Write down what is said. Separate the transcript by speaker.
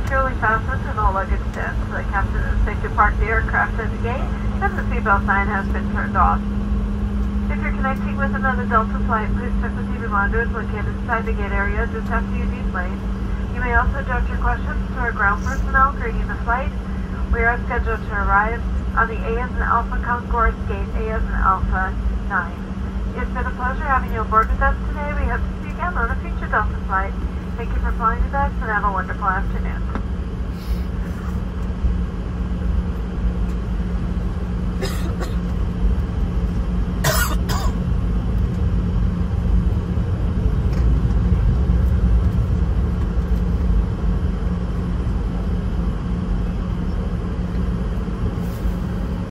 Speaker 1: securely fastened and all luggage sent. The captain is safe to park the aircraft at the gate, and the seatbelt sign has been turned off. If you're connecting with another Delta flight, please check the TV monitors located inside the gate area just after you delane. You may also direct your questions to our ground personnel greeting the flight. We are scheduled to arrive on the A as in Alpha Concourse gate A as in Alpha 9. It's been a pleasure having you aboard with us today. We hope to see you again on a future Delta flight. Thank you for flying with us and have a wonderful afternoon.